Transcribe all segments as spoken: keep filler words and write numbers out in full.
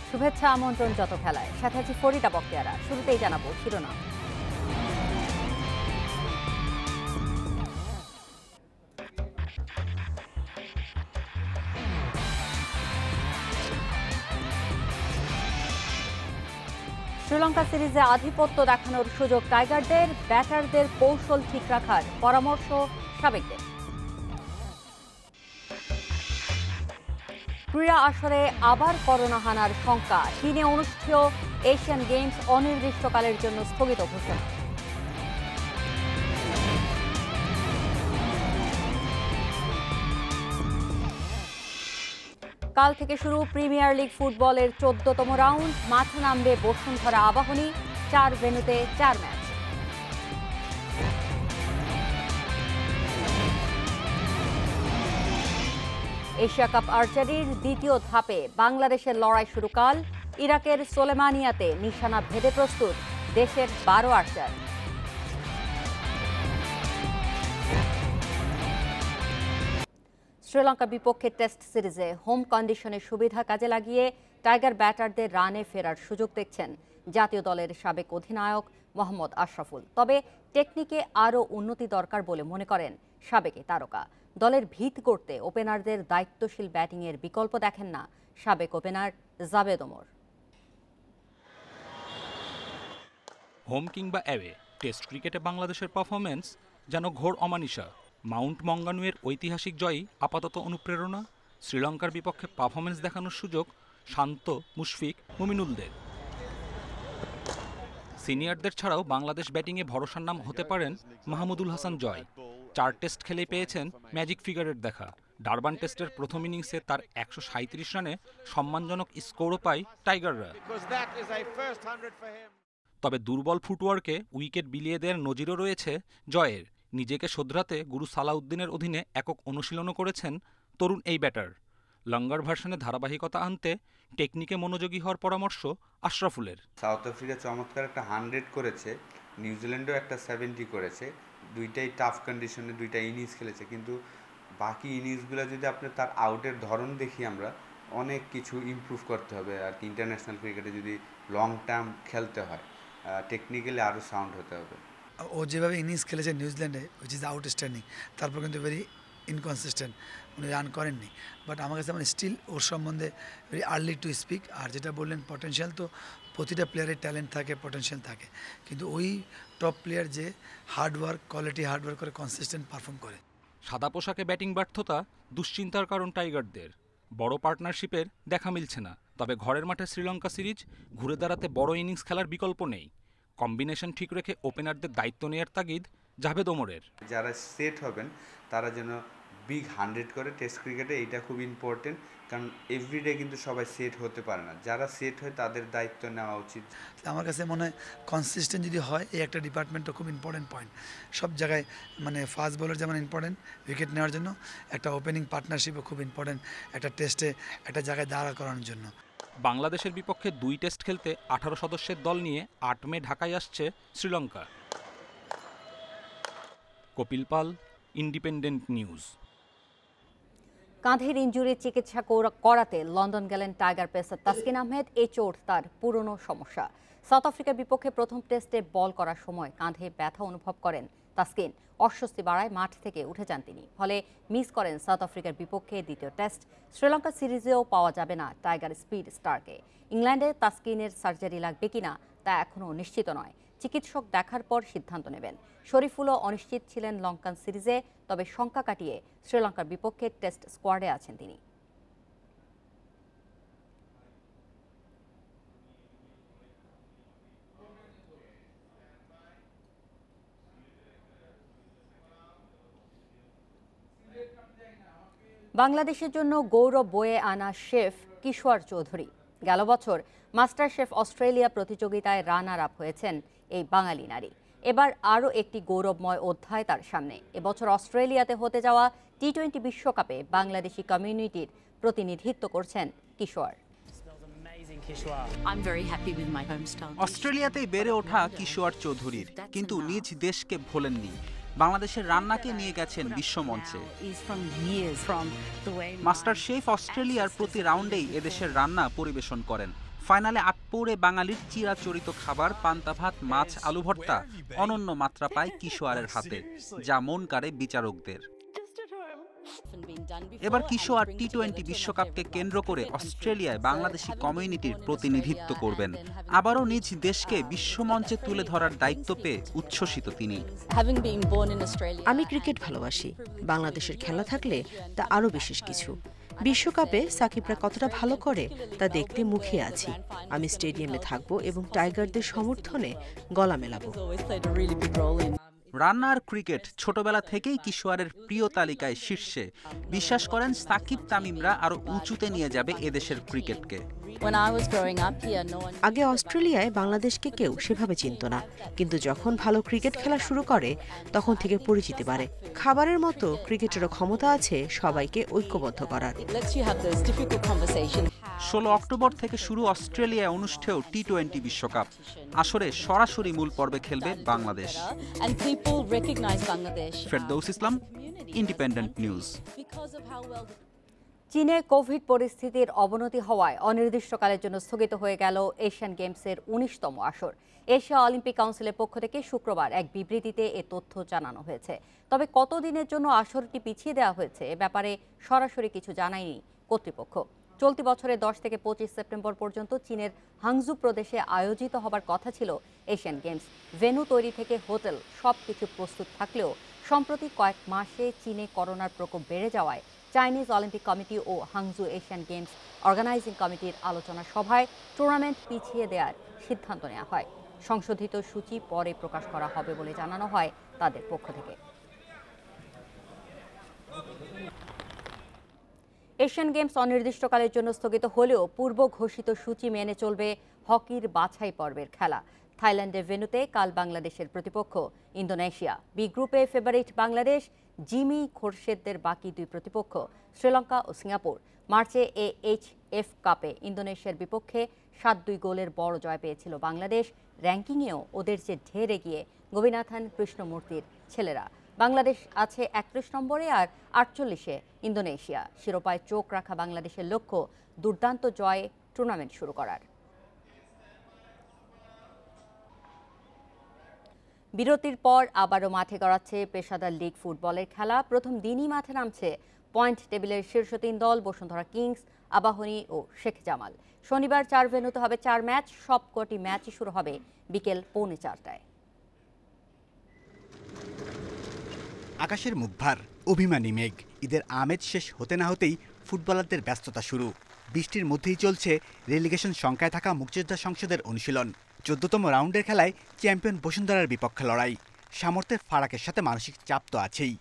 শুভেচ্ছা আমন্ত্রণ যত খেলায়, সাথে আছি ফরিদা বক্তিয়ারা। শুরুতেই জানাবো শিরোনাম। শ্রীলঙ্কা সিরিজে আধিপত্য দেখানোর সুযোগ টাইগারদের, ব্যাটারদের কৌশল ঠিক রাখার পরামর্শ সাবেকদের। ক্রীড়া আসরে আবার করোনা হানার শঙ্কা, চীনে অনুষ্ঠেয় এশিয়ান গেমস অনির্দিষ্টকালের জন্য স্থগিত ঘোষণা। কাল থেকে শুরু প্রিমিয়ার লিগ ফুটবলের চোদ্দতম রাউন্ড, মাঠে নামবে বসুন্ধরা আবাহনী, চার ভেন্যুতে চার ম্যাচ। এশিয়া কাপ আর্চারির দ্বিতীয় ধাপে বাংলাদেশের লড়াই শুরু কাল। ইরাকের সোলেমানিয়াতে নিশানা ভেদে প্রস্তুত দেশের বারো আর্চার। শ্রীলঙ্কা বিপক্ষে টেস্ট সিরিজে হোম কন্ডিশনের সুবিধা কাজে লাগিয়ে টাইগার ব্যাটারদের রানে ফেরার সুযোগ দেখছেন জাতীয় দলের সাবেক অধিনায়ক মোহাম্মদ আশরাফুল। তবে টেকনিকে আরও উন্নতি দরকার বলে মনে করেন সাবেক তারকা। দলের ভিত গড়তে ওপেনারদের দায়িত্বশীল ব্যাটিংয়ের বিকল্প দেখেন না সাবেক ওপেনার জাভেদ ওমর। হোম কিংবা অ্যাওয়ে, টেস্ট ক্রিকেটে বাংলাদেশের পারফরমেন্স যেন ঘোর অমানিশা। মাউন্ট মঙ্গানুয়ের ঐতিহাসিক জয়ই আপাতত অনুপ্রেরণা, শ্রীলঙ্কার বিপক্ষে পারফরমেন্স দেখানোর সুযোগ শান্ত, মুশফিক, মুমিনুলদের। সিনিয়রদের ছাড়াও বাংলাদেশ ব্যাটিংয়ে ভরসার নাম হতে পারেন মাহমুদুল হাসান জয়। চার টেস্ট খেলেই পেয়েছেন ম্যাজিক ফিগারের দেখা। ডারবান টেস্টের প্রথম ইনিংসে তার একশো সাঁইত্রিশ রানে সম্মানজনক স্কোরও পায় টাইগাররা। তবে দুর্বল ফুটওয়ার্কে উইকেট বিলিয়ে দেওয়ার নজিরও রয়েছে জয়ের। নিজেকে শোধরাতে গুরু সালাউদ্দিনের অধীনে একক অনুশীলনও করেছেন তরুণ এই ব্যাটার। লঙ্গার ভার্সনে ধারাবাহিকতা আনতে টেকনিকে মনোযোগী হওয়ার পরামর্শ আশরাফুলের। সাউথ আফ্রিকা চমৎকার একটা হান্ড্রেড করেছে, নিউজিল্যান্ডও একটা সেভেন্টি করেছে, দুইটাই টাফ কন্ডিশনে দুইটা ইনিংস খেলেছে, কিন্তু বাকি ইনিংসগুলো যদি আপনি তার আউটের ধরন দেখি আমরা অনেক কিছু ইমপ্রুভ করতে হবে। আর কি ইন্টারন্যাশনাল ক্রিকেটে যদি লং টার্ম খেলতে হয় টেকনিক্যালি আরও সাউন্ড হতে হবে। ও যেভাবে ইনিংস খেলেছে নিউজিল্যান্ডে, উইচ ইজ আউটস্ট্যান্ডিং, তারপর কিন্তু ভেরি ইনকনসিস্টেন্ট, উনি রান করেননি। বাট আমার কাছে মানে স্টিল ওর সম্বন্ধে ভেরি আর্লি টু স্পিক। আর যেটা বললেন পটেনশিয়াল, তো প্রতিটা প্লেয়ারের ট্যালেন্ট থাকে, পটেনশিয়াল থাকে, কিন্তু ওই টপ প্লেয়ার যে হার্ডওয়ার্ক, কোয়ালিটি হার্ডওয়ার্ক করে কনসিস্টেন্ট পারফর্ম করে। সাদা পোশাকে ব্যাটিং ব্যর্থতা দুশ্চিন্তার কারণ টাইগারদের। বড় পার্টনারশিপের দেখা মিলছে না। তবে ঘরের মাঠে শ্রীলঙ্কা সিরিজ ঘুরে দাঁড়াতে বড় ইনিংস খেলার বিকল্প নেই। কম্বিনেশন ঠিক রেখে ওপেনারদের দায়িত্ব নেওয়ার তাগিদ জাভেদ ওমরের। যারা সেট হবেন তারা যেন বিগ হান্ড্রেড করে টেস্ট ক্রিকেটে, এইটা খুব ইম্পর্টেন্ট, কারণ এভরিডে কিন্তু সবাই সেট হতে পারে না। যারা সেট হয় তাদের দায়িত্ব নেওয়া উচিত। আমার কাছে মনে হয় কনসিস্টেন্ট যদি হয়, এই একটা ডিপার্টমেন্টও খুব ইম্পর্টেন্ট পয়েন্ট। সব জায়গায় মানে ফাস্ট বোলার যেমন ইম্পর্টেন্ট উইকেট নেওয়ার জন্য, একটা ওপেনিং পার্টনারশিপও খুব ইম্পর্টেন্ট একটা টেস্টে একটা জায়গায় দাঁড়া করানোর জন্য। বাংলাদেশের বিপক্ষে দুই টেস্ট খেলতে আঠারো সদস্যের দল নিয়ে আট মে ঢাকায় আসছে শ্রীলঙ্কা। কপিল পাল, ইন্ডিপেন্ডেন্ট নিউজ। কাঁধের ইনজুরির চিকিৎসা করাতে লন্ডন গেলেন টাইগার পেসার তাসকিন আহমেদ। এই চোট তার পুরনো সমস্যা। সাউথ আফ্রিকার বিপক্ষে প্রথম টেস্টে বল করার সময় কাঁধে ব্যথা অনুভব করেন তাসকিন। অস্বস্তি বাড়ায় মাঠ থেকে উঠে যান তিনি, ফলে মিস করেন সাউথ আফ্রিকার বিপক্ষে দ্বিতীয় টেস্ট। শ্রীলঙ্কা সিরিজেও পাওয়া যাবে না টাইগার স্পিড স্টারকে। ইংল্যান্ডে তাসকিনের সার্জারি লাগবে কিনা তা এখনও নিশ্চিত নয়। চিকিৎসক দেখার পর সিদ্ধান্ত নেবেন। শরীফুলও অনিশ্চিত ছিলেন লঙ্কান সিরিজে, তবে শঙ্কা কাটিয়ে শ্রীলঙ্কার বিপক্ষে টেস্ট স্কোয়াডে আছেন তিনি। বাংলাদেশের জন্য গৌরব বয়ে আনা শেফ কিশোর চৌধুরী। গেল বছর মাস্টার শেফ অস্ট্রেলিয়া প্রতিযোগিতায় রানার আপ হয়েছেন এই বাঙালি নারী। এবার আরও একটি গৌরবময় অধ্যায় তার সামনে। এবছর অস্ট্রেলিয়াতে হতে যাওয়া টি টোয়েন্টি বিশ্বকাপে বাংলাদেশি কমিউনিটির প্রতিনিধিত্ব করছেন কিশোর। অস্ট্রেলিয়াতেই বেড়ে ওঠা কিশোর চৌধুরীর, কিন্তু নিজ দেশকে ভোলেননি। বাংলাদেশের রান্নাকে নিয়ে গেছেন বিশ্বমঞ্চে। মাস্টার শেফ অস্ট্রেলিয়ার প্রতি রাউন্ডেই এদেশের রান্না পরিবেশন করেন। ফাইনালে আটপৌরে বাঙালির চিরাচরিত খাবার পান্তা ভাত, মাছ, আলু ভর্তা অনন্য মাত্রা পায় কিশোয়ারের হাতে, যা মন কাড়ে বিচারকদের। এবার কিশোয়ার টি টোয়েন্টি বিশ্বকাপকে কেন্দ্র করে অস্ট্রেলিয়ায় বাংলাদেশি কমিউনিটির প্রতিনিধিত্ব করবেন। আবারও নিজ দেশকে বিশ্বমঞ্চে তুলে ধরার দায়িত্ব পেয়ে উচ্ছ্বসিত তিনি। আমি ক্রিকেট ভালোবাসি, বাংলাদেশের খেলা থাকলে তা আরও বিশেষ কিছু। বিশ্বকাপে সাকিবরা কতটা ভালো করে তা দেখতে মুখিয়ে আছি। আমি স্টেডিয়ামে থাকব এবং টাইগারদের সমর্থনে গলা মেলাবো। রান্না আর ক্রিকেট ছোটবেলা থেকেই কিশোয়ারের প্রিয় তালিকায় শীর্ষে। বিশ্বাস করেন সাকিব তামিমরা আরো উঁচুতে নিয়ে যাবে এদেশের ক্রিকেটকে। আগে অস্ট্রেলিয়ায় বাংলাদেশকে কেউ সেভাবে চিনত না, কিন্তু যখন ভালো ক্রিকেট খেলা শুরু করে তখন থেকে পরিচিতি বাড়ে। খাবারের মতো ক্রিকেটেরও ক্ষমতা আছে সবাইকে ঐক্যবদ্ধ করার। ষোলো অক্টোবর থেকে শুরু অস্ট্রেলিয়ায় অনুষ্ঠেয় টি টোয়েন্টি বিশ্বকাপ। আসরে সরাসরি মূল পর্বে খেলবে বাংলাদেশ। Ferdous Islam, independent news. চীনে কোভিড পরিস্থিতির অবনতি হওয়ায় অনির্দিষ্টকালের জন্য স্থগিত হয়ে গেল এশিয়ান গেমসের উনিশতম আসর। এশিয়া অলিম্পিক কাউন্সিলের পক্ষ থেকে শুক্রবার এক বিবৃতিতে এ তথ্য জানানো হয়েছে। তবে কতদিনের জন্য আসরটি পিছিয়ে দেওয়া হয়েছে এ ব্যাপারে সরাসরি কিছু জানায়নি কর্তৃপক্ষ। চলতি বছরের দশ থেকে পঁচিশ সেপ্টেম্বর পর্যন্ত চীনের হাংজু প্রদেশে আয়োজিত হবার কথা ছিল এশিয়ান গেমস। ভেন্যু তৈরি থেকে হোটেল সবকিছু প্রস্তুত থাকলেও সম্প্রতি কয়েক মাসে চীনে করোনার প্রকোপ বেড়ে যাওয়ায় চাইনিজ অলিম্পিক কমিটি ও হাংজু এশিয়ান গেমস অর্গানাইজিং কমিটির আলোচনা সভায় টুর্নামেন্ট পিছিয়ে দেওয়ার সিদ্ধান্ত নেওয়া হয়। সংশোধিত সূচি পরে প্রকাশ করা হবে বলে জানানো হয় তাদের পক্ষ থেকে। এশিয়ান গেমস অনির্দিষ্টকালের জন্য স্থগিত হলেও পূর্ব ঘোষিত সূচি মেনে চলবে হকির বাছাই পর্বের খেলা। থাইল্যান্ডের ভেন্যুতে কাল বাংলাদেশের প্রতিপক্ষ ইন্দোনেশিয়া। বি গ্রুপে ফেভারিট বাংলাদেশ, জিমি খোরশেদদের বাকি দুই প্রতিপক্ষ শ্রীলঙ্কা ও সিঙ্গাপুর। মার্চে এ এইচ এফ কাপে ইন্দোনেশিয়ার বিপক্ষে সাত দুই গোলের বড় জয় পেয়েছিল বাংলাদেশ। র্যাঙ্কিংয়েও ওদের চেয়ে ঢের এগিয়ে গোবিনাথন কৃষ্ণমূর্তির ছেলেরা। বাংলাদেশ আছে একত্রিশ নম্বরে আর আটচল্লিশে ইন্দোনেশিয়া। শিরোপায় চোখ রাখা বাংলাদেশের লক্ষ্য দুর্দান্ত জয়ে টুর্নামেন্ট শুরু করার। বিরতির পর আবারও মাঠে গড়াচ্ছে পেশাদার লিগ ফুটবলের খেলা। প্রথম দিনই মাঠে নামছে পয়েন্ট টেবিলের শীর্ষ তিন দল বসুন্ধরা কিংস, আবাহনী ও শেখ জামাল। শনিবার চার ভেন্যুতে হবে চার ম্যাচ। সবকটি ম্যাচই শুরু হবে বিকেল পৌনে চারটায়। আকাশের মুখভার, অভিমানী মেঘ। ঈদের আমেজ শেষ হতে না হতেই ফুটবলারদের ব্যস্ততা শুরু। বৃষ্টির মধ্যেই চলছে রেলিগেশন সংখ্যায় থাকা মুক্তিযোদ্ধা সংসদের অনুশীলন। চোদ্দতম রাউন্ডের খেলায় চ্যাম্পিয়ন বসুন্ধরার বিপক্ষে লড়াই। সামর্থ্যের ফারাকের সাথে মানসিক চাপ তো আছেই।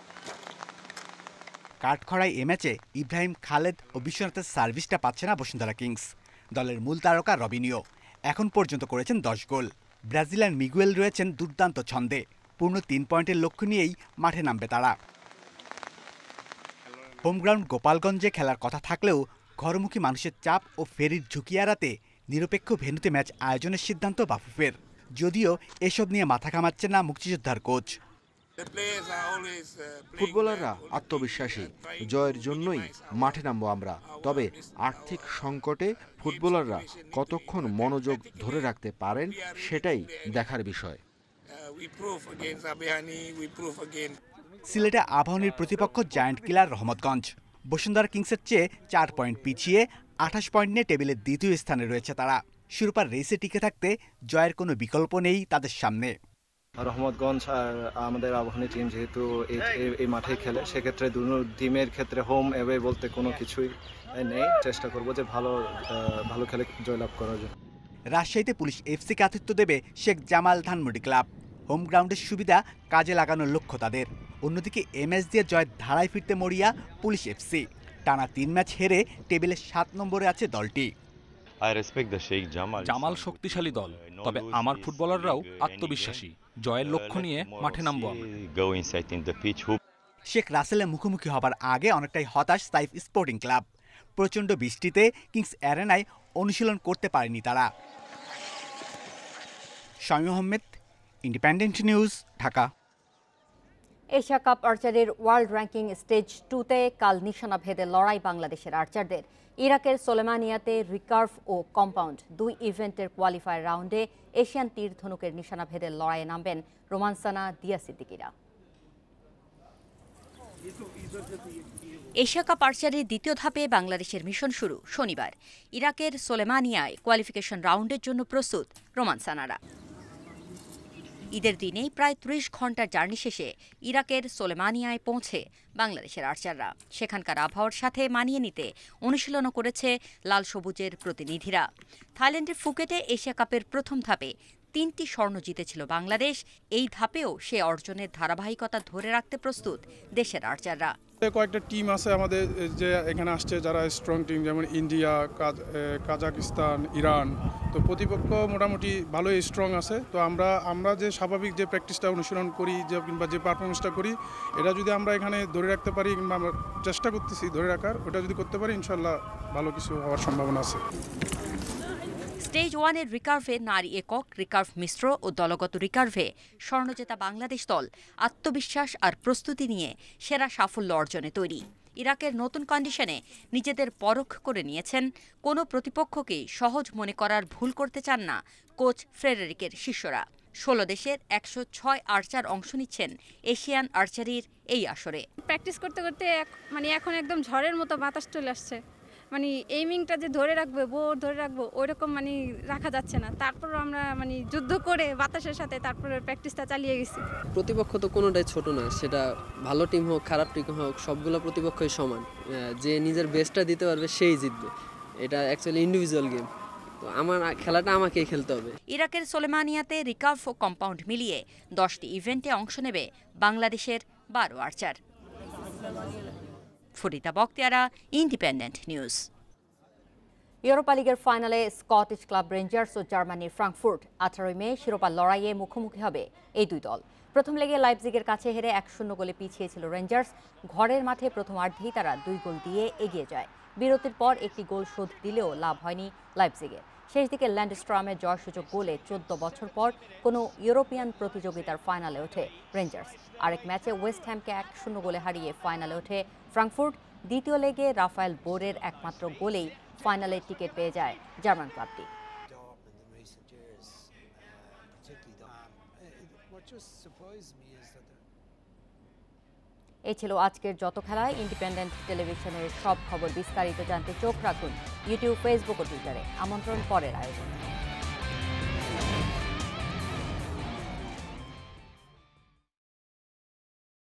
কাঠখড়ায় এ ম্যাচে ইব্রাহিম, খালেদ ও বিশ্বনাথের সার্ভিসটা পাচ্ছে না বসুন্ধরা কিংস। দলের মূল তারকা রবিনিও এখন পর্যন্ত করেছেন দশ গোল। ব্রাজিলিয়ান মিগুয়েল রয়েছেন দুর্দান্ত ছন্দে। পূর্ণ তিন পয়েন্টের লক্ষ্য নিয়েই মাঠে নামবে তারা। হোমগ্রাউন্ড গোপালগঞ্জে খেলার কথা থাকলেও ঘরমুখী মানুষের চাপ ও ফেরির ঝুঁকি এড়াতে নিরপেক্ষ ভেন্যুতে ম্যাচ আয়োজনের সিদ্ধান্ত বাফুফের। যদিও এসব নিয়ে মাথা ঘামাচ্ছে না মুক্তিযোদ্ধার কোচ। ফুটবলাররা আত্মবিশ্বাসী, জয়ের জন্যই মাঠে নামবো আমরা। তবে আর্থিক সংকটে ফুটবলাররা কতক্ষণ মনোযোগ ধরে রাখতে পারেন সেটাই দেখার বিষয়। সিলেটে আবাহনীর প্রতিপক্ষ জায়ান্ট কিলার রহমতগঞ্জ। বসুন্ধরা কিংসের চেয়ে চার পয়েন্ট পিছিয়ে আঠাশ পয়েন্ট নিয়ে টেবিলের দ্বিতীয় স্থানে রয়েছে তারা। শিরোপার রেসে টিকে থাকতে জয়ের কোনো বিকল্প নেই তাদের সামনে। রহমতগঞ্জ আর আমাদের আবাহনী টিম যেহেতু এই মাঠে খেলে, সেক্ষেত্রে দুটো টিমের ক্ষেত্রে হোম অ্যাওয়ে বলতে কোনো কিছুই নেই। চেষ্টা করবো যে ভালো ভালো খেলে জয়লাভ করার জন্য। রাজশাহীতে পুলিশ এফসিকে আতিথ্য দেবে শেখ জামাল ধানমন্ডি ক্লাব। হোম গ্রাউন্ডের সুবিধা কাজে লাগানোর লক্ষ্য তাদের। অন্যদিকে এ ম্যাচ দিয়ে জয়ের ধারায় ফিরতে মরিয়া পুলিশ এফসি। টানা তিন ম্যাচ হেরে টেবিলের সাত নম্বরে আছে দলটি। জামাল শক্তিশালী দল, তবে আমার ফুটবলাররাও আত্মবিশ্বাসী। জয়ের লক্ষ্য নিয়ে মাঠে নামবো আমরা। শেখ রাসেলের মুখোমুখি হবার আগে অনেকটাই হতাশ সাইফ স্পোর্টিং ক্লাব। প্রচণ্ড বৃষ্টিতে কিংস অ্যারেনায় অনুশীলন করতে পারেনি তারা। Shamim Ahmed, independent news, Dhaka. Asia cup আর্চারির ওয়ার্ল্ড র্যাঙ্কিং স্টেজ টুতে কাল নিশানা ভেদে লড়াই বাংলাদেশের আর্চারদের। ইরাকের সোলেমানিয়াতে রিকার্ভ ও কম্পাউন্ড দুই ইভেন্টের কোয়ালিফায়ার রাউন্ডে এশিয়ান তীর ধনুকের নিশানা ভেদে লড়াইয়ে নামবেন রোমানসানা দিয়া সিদ্দিকিরা। এশিয়া কাপ আর্চারির দ্বিতীয় ধাপে বাংলাদেশের মিশন শুরু শনিবার। ইরাকের সোলেমানিয়ায় কোয়ালিফিকেশন রাউন্ডের জন্য প্রস্তুত রোমানসানারা। ঈদের দিনেই প্রায় ত্রিশ ঘন্টার জার্নি শেষে ইরাকের সোলেমানিয়ায় পৌঁছে বাংলাদেশের আর্চাররা। সেখানকার আবহাওয়ার সাথে মানিয়ে নিতে অনুশীলনও করেছে লাল সবুজের প্রতিনিধিরা। থাইল্যান্ডের ফুকেটে এশিয়া কাপের প্রথম ধাপে তিনটি স্বর্ণ জিতেছিল বাংলাদেশ। এই ধাপেও সে অর্জনের ধারাবাহিকতা ধরে রাখতে প্রস্তুত দেশের আর্চাররা। কয়েকটা টিম আছে আমাদের যে এখানে আসছে যারা স্ট্রং টিম, যেমন ইন্ডিয়া, কাজাকিস্তান, ইরান। তো প্রতিপক্ষ মোটামুটি ভালোই স্ট্রং আছে। তো আমরা আমরা যে স্বাভাবিক যে প্র্যাকটিসটা অনুশীলন করি যে কিংবা যে পারফরমেন্সটা করি, এটা যদি আমরা এখানে ধরে রাখতে পারি কিংবা আমরা চেষ্টা করতেছি ধরে রাখার, ওটা যদি করতে পারি ইনশাল্লাহ ভালো কিছু হওয়ার সম্ভাবনা আছে। স্টেজ ওয়ানের রিকার্ভে নারী একক, রিকার্ভ মিশ্র ও দলগত রিকার্ভে স্বর্ণজেতা বাংলাদেশ দল আত্মবিশ্বাস আর প্রস্তুতি নিয়ে সেরা সাফল্য অর্জনে তৈরি। ইরাকের নতুন কন্ডিশনে নিজেদের পরখ করে নিয়েছেন। কোনো প্রতিপক্ষকেই সহজ মনে করার ভুল করতে চান না কোচ ফ্রেডেরিকের শিষ্যরা। ষোলো দেশের একশো ছয় আর্চার অংশ নিচ্ছেন এশিয়ান আর্চারির এই আসরে। প্র্যাকটিস করতে করতে মানে এখন একদম ঝড়ের মতো বাতাস চলে আসছে। মানে এইমিংটা যে ধরে রাখবো, বোর ধরে রাখবো, ওইরকম মানে রাখা যাচ্ছে না। তারপর আমরা মানে যুদ্ধ করে বাতাসের সাথে তারপরে প্র্যাকটিসটা চালিয়ে গেছি। প্রতিপক্ষ তো কোনোটাই ছোট না, সেটা ভালো টিম হোক খারাপ টিম হোক, সবগুলো প্রতিপক্ষই সমান। যে নিজের বেস্টটা দিতে পারবে সেই জিতবে। এটা অ্যাকচুয়ালি ইন্ডিভিজুয়াল গেম। তো আমার খেলাটা আমাকেই খেলতে হবে। ইরাকের সোলেমানিয়াতে রিকার্ভ ও কম্পাউন্ড মিলিয়ে দশটি ইভেন্টে অংশ নেবে বাংলাদেশের বারো archer. Farida Bakhtiyara, independent news. Europa লিগের ফাইনালে স্কটিশ ক্লাব রেঞ্জার্স ও জার্মানির ফ্রাঙ্কফুর্ট আঠারোই মে শিরোপা লড়াইয়ে মুখোমুখি হবে এই দুই দল। প্রথম লেগে লাইপজিগের কাছে হেরে এক শূন্য গোলে পিছিয়েছিল রেঞ্জার্স। ঘরের মাঠে প্রথমার্ধেই তারা দুই গোল দিয়ে এগিয়ে যায়। বিরতির পর একটি গোল শোধ দিলেও লাভ হয়নি লাইপজিগের। শেষ দিকে ল্যান্ডস্ট্রমের জয়সূচক গোলে চোদ্দ বছর পর কোনো ইউরোপিয়ান প্রতিযোগিতার ফাইনালে ওঠে রেঞ্জার্স। আরেক ম্যাচে ওয়েস্ট হ্যামকে এক শূন্য গোলে হারিয়ে ফাইনালে ওঠে ফ্রাঙ্কফুর্ট। দ্বিতীয় লেগে রাফায়েল বোরের একমাত্র গোলেই ফাইনালে টিকিট পেয়ে যায় জার্মান ক্লাবটি। এই ছিল আজকের যত খেলায়। ইন্ডিপেন্ডেন্ট টেলিভিশনের সব খবর বিস্তারিত জানতে চোখ রাখুন ইউটিউব, ফেসবুক ও টুইটারে। আমন্ত্রণ পরের আয়োজনে।